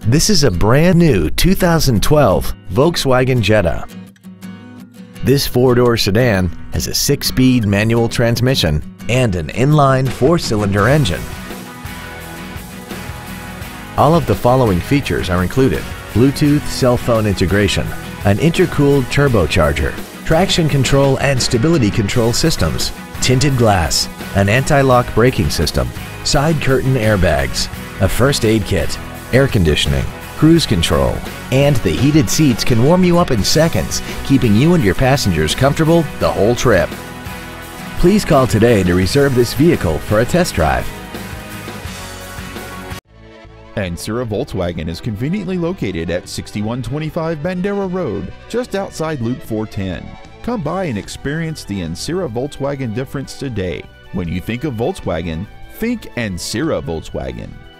This is a brand new 2012 Volkswagen Jetta. This four-door sedan has a 6-speed manual transmission and an inline 4-cylinder engine. All of the following features are included: Bluetooth cell phone integration, an intercooled turbocharger, traction control and stability control systems, tinted glass, an anti-lock braking system, side curtain airbags, a first aid kit, air conditioning, cruise control, and the heated seats can warm you up in seconds, keeping you and your passengers comfortable the whole trip. Please call today to reserve this vehicle for a test drive. Ancira Volkswagen is conveniently located at 6125 Bandera Road, just outside Loop 410. Come by and experience the Ancira Volkswagen difference today. When you think of Volkswagen, think Ancira Volkswagen.